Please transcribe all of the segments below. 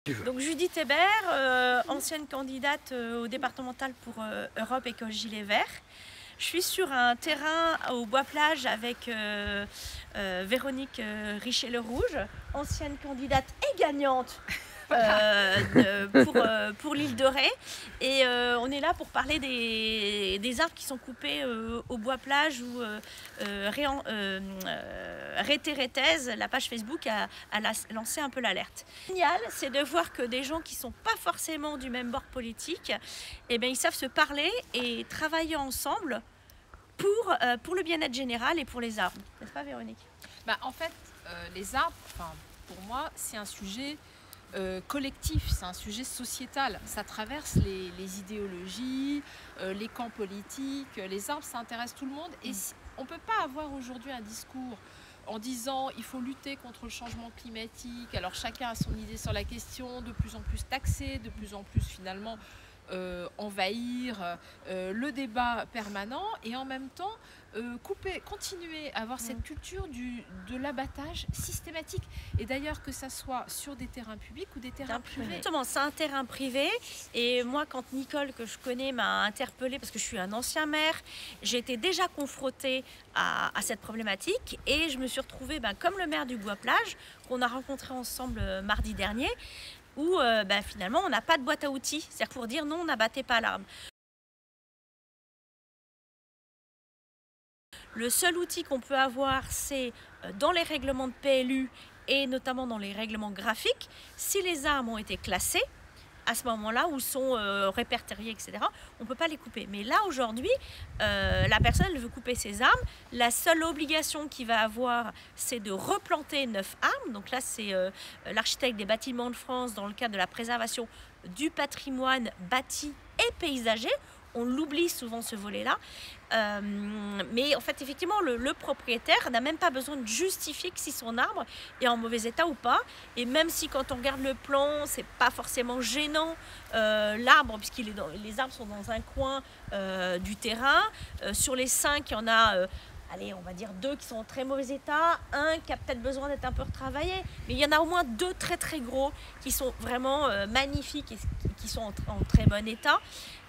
Donc Judith Hébert, ancienne candidate au départemental pour Europe Écologie Les Verts. Je suis sur un terrain au Bois-Plage avec Véronique Richer-Le Rouge, ancienne candidate et gagnante pour l'île de Ré. Et on est là pour parler des arbres qui sont coupés au Bois-Plage où Rétéréthèse, la page Facebook, a lancé un peu l'alerte. Génial, c'est de voir que des gens qui ne sont pas forcément du même bord politique, eh bien, ils savent se parler et travailler ensemble pour le bien-être général et pour les arbres. N'est-ce pas, Véronique? En fait, les arbres, pour moi, c'est un sujet collectif, c'est un sujet sociétal. Ça traverse les idéologies, les camps politiques. Les arbres, ça intéresse tout le monde. Et on ne peut pas avoir aujourd'hui un discours en disant il faut lutter contre le changement climatique. Alors chacun a son idée sur la question, de plus en plus taxer, de plus en plus finalement envahir le débat permanent et en même temps continuer à avoir cette culture de l'abattage systématique. Et d'ailleurs que ça soit sur des terrains publics ou des terrains privés. Justement, c'est un terrain privé et moi quand Nicole, que je connais, m'a interpellée parce que je suis un ancien maire, j'ai été déjà confrontée à cette problématique et je me suis retrouvée comme le maire du Bois-Plage qu'on a rencontré ensemble mardi dernier, où finalement on n'a pas de boîte à outils, c'est-à-dire pour dire non, n'abattez pas l'arbre. Le seul outil qu'on peut avoir, c'est dans les règlements de PLU et notamment dans les règlements graphiques, si les arbres ont été classés, à ce moment-là, où sont répertoriés, etc., on ne peut pas les couper. Mais là, aujourd'hui, la personne elle veut couper ses arbres. La seule obligation qu'il va avoir, c'est de replanter 9 arbres. Donc là, c'est l'architecte des bâtiments de France dans le cadre de la préservation du patrimoine bâti et paysager. On l'oublie souvent ce volet-là. Mais en fait, effectivement, le propriétaire n'a même pas besoin de justifier que si son arbre est en mauvais état ou pas. Et même si quand on regarde le plan, c'est pas forcément gênant, l'arbre, les arbres sont dans un coin du terrain. Sur les 5, il y en a... allez, on va dire 2 qui sont en très mauvais état, un qui a peut-être besoin d'être un peu retravaillé, mais il y en a au moins 2 très très gros qui sont vraiment magnifiques et qui sont en très bon état.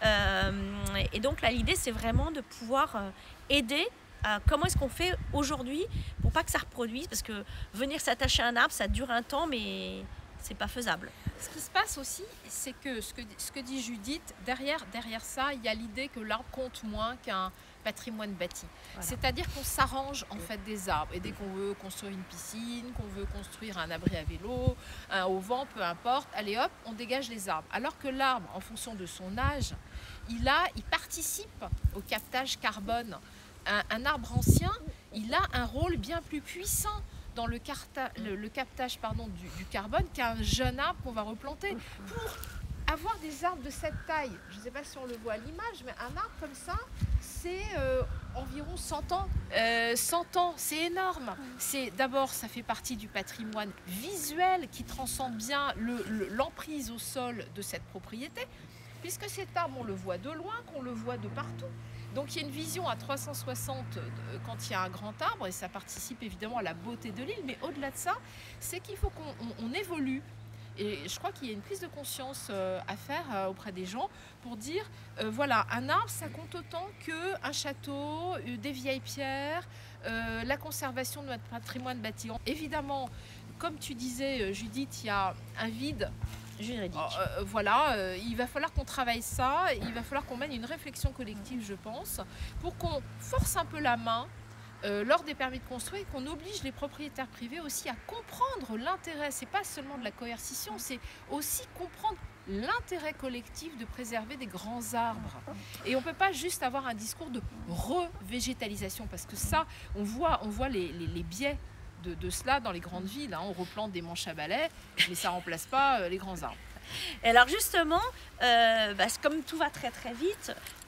Et donc là, l'idée, c'est vraiment de pouvoir aider. Comment est-ce qu'on fait aujourd'hui pour pas que ça reproduise, parce que venir s'attacher à un arbre, ça dure un temps, mais c'est pas faisable. Ce qui se passe aussi, c'est que ce que dit Judith, derrière ça, il y a l'idée que l'arbre compte moins qu'un patrimoine bâti. Voilà. C'est-à-dire qu'on s'arrange en fait des arbres. Et dès qu'on veut construire une piscine, qu'on veut construire un abri à vélo, un auvent, peu importe, allez hop, on dégage les arbres. Alors que l'arbre, en fonction de son âge, il participe au captage carbone. Un arbre ancien, il a un rôle bien plus puissant dans le captage du carbone qu'un jeune arbre qu'on va replanter. Pour avoir des arbres de cette taille, je ne sais pas si on le voit à l'image, mais un arbre comme ça, c'est environ 100 ans. 100 ans, c'est énorme. D'abord, ça fait partie du patrimoine visuel qui transcende bien l'emprise au sol de cette propriété, puisque cet arbre, on le voit de loin, qu'on le voit de partout. Donc il y a une vision à 360 quand il y a un grand arbre, et ça participe évidemment à la beauté de l'île, mais au-delà de ça, c'est qu'il faut qu'on évolue. Et je crois qu'il y a une prise de conscience à faire auprès des gens pour dire, voilà, un arbre, ça compte autant qu'un château, des vieilles pierres, la conservation de notre patrimoine bâti. Évidemment, comme tu disais, Judith, il y a un vide juridique. Il va falloir qu'on travaille ça, il va falloir qu'on mène une réflexion collective, je pense, pour qu'on force un peu la main lors des permis de construire, qu'on oblige les propriétaires privés aussi à comprendre l'intérêt. C'est pas seulement de la coercition, c'est aussi comprendre l'intérêt collectif de préserver des grands arbres. Et on ne peut pas juste avoir un discours de revégétalisation, parce que ça, on voit les biais de cela dans les grandes villes. On replante des manches à balai, mais ça ne remplace pas les grands arbres. Et alors justement, comme tout va très très vite,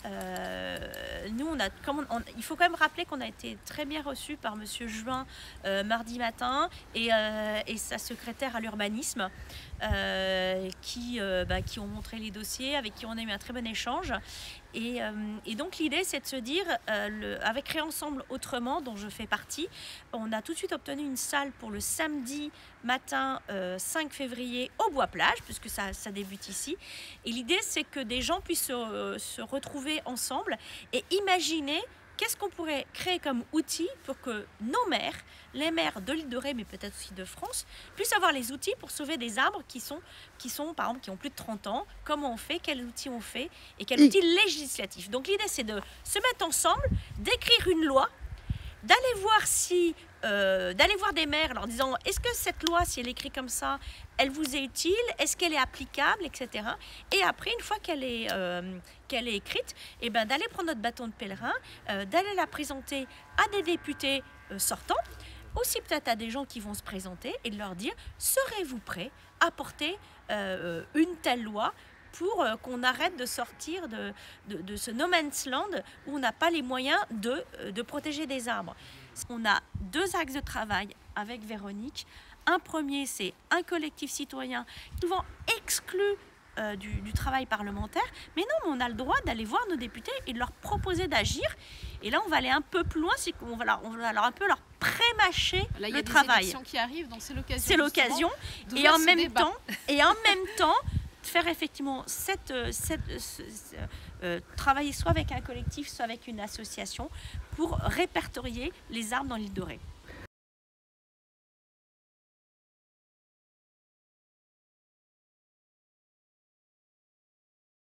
Nous, il faut quand même rappeler qu'on a été très bien reçus par Monsieur Juin mardi matin et sa secrétaire à l'urbanisme qui ont montré les dossiers, avec qui on a eu un très bon échange. Et donc l'idée, c'est de se dire, avec Réensemble Autrement, dont je fais partie, on a tout de suite obtenu une salle pour le samedi matin 5 février au Bois-Plage, puisque ça débute ici. Et l'idée, c'est que des gens puissent se retrouver ensemble et imaginer qu'est-ce qu'on pourrait créer comme outil pour que nos maires, les maires de l'île de Ré, mais peut-être aussi de France, puissent avoir les outils pour sauver des arbres qui sont par exemple, qui ont plus de 30 ans. Comment on fait, quels outils on fait et quel outil législatif. Donc l'idée, c'est de se mettre ensemble, d'écrire une loi, d'aller voir des maires en leur disant est-ce que cette loi, si elle est écrite comme ça, elle vous est utile, est-ce qu'elle est applicable, etc. Et après, une fois qu'elle est écrite, d'aller prendre notre bâton de pèlerin, d'aller la présenter à des députés sortants, aussi peut-être à des gens qui vont se présenter et de leur dire serez-vous prêts à porter une telle loi pour qu'on arrête de sortir de ce no man's land où on n'a pas les moyens de protéger des arbres. On a 2 axes de travail avec Véronique. Un premier, c'est un collectif citoyen, souvent exclu du travail parlementaire. Mais non, on a le droit d'aller voir nos députés et de leur proposer d'agir. Et là, on va aller un peu plus loin, c'est qu'on va leur un peu leur prémâcher là, le travail. Il y a des élections qui arrivent, donc c'est l'occasion. C'est l'occasion. Et en même temps, faire effectivement travailler soit avec un collectif, soit avec une association pour répertorier les arbres dans l'île de Ré.